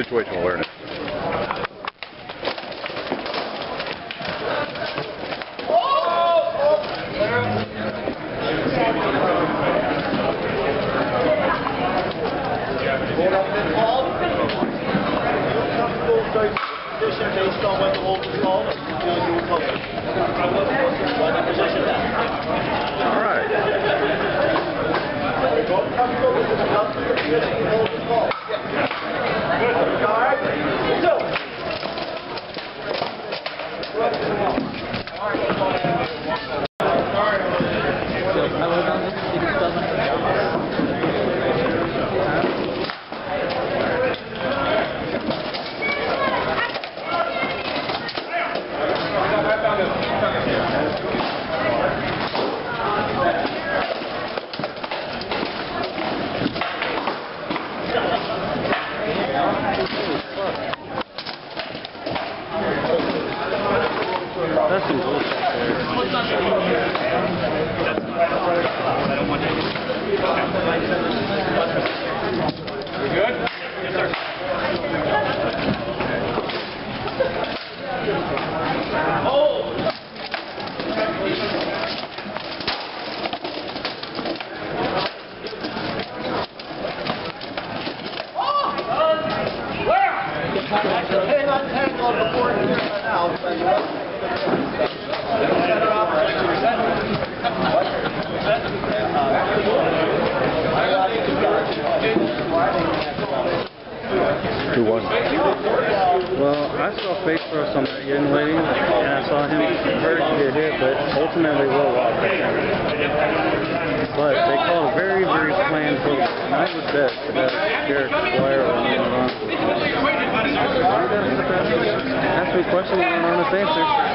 situational awareness. Based on when the hold is called, you will cover it. What the position now? All right. That's some bullshit there. I don't want to. You good? Yes, sir. Oh! Hang on, before you hear that now. Who won? Well, I saw face thrust on that young lady, and I saw him hurt and get hit, but ultimately Will lost that game. But they called a very, very planned football, and I was best to have Derek Squire running around. Ask me questions and honest answers.